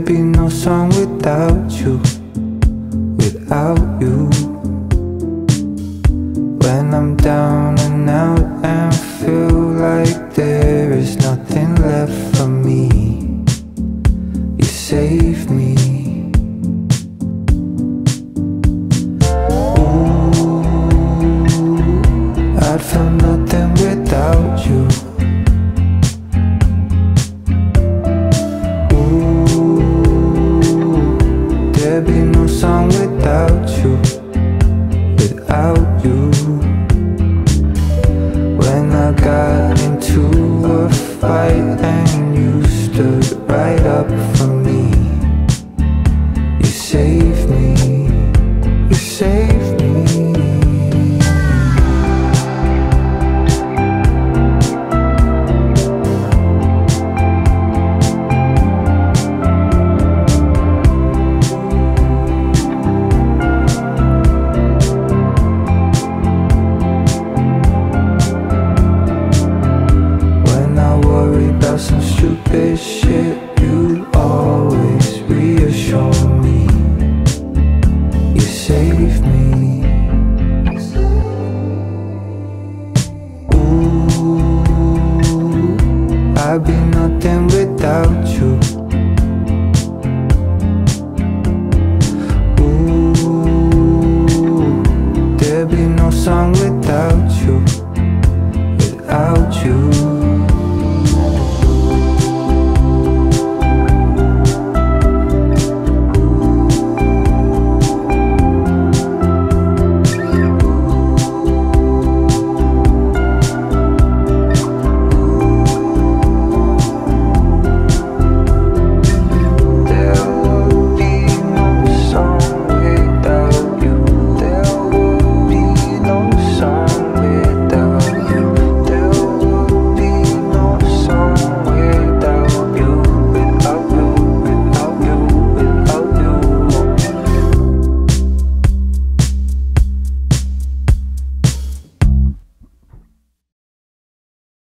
There'd be no song without you, without you. When I'm down and out and feel like there is nothing left for me, you save me. Ooh, I'd feel nothing without you. There'd be no song without you, without you. When I got into a fight and you stood right up for me, you saved me, you saved me. Some stupid shit, you'd always reassure me. You save me. Ooh, I'd be nothing without you. Ooh, there'd be no song without you.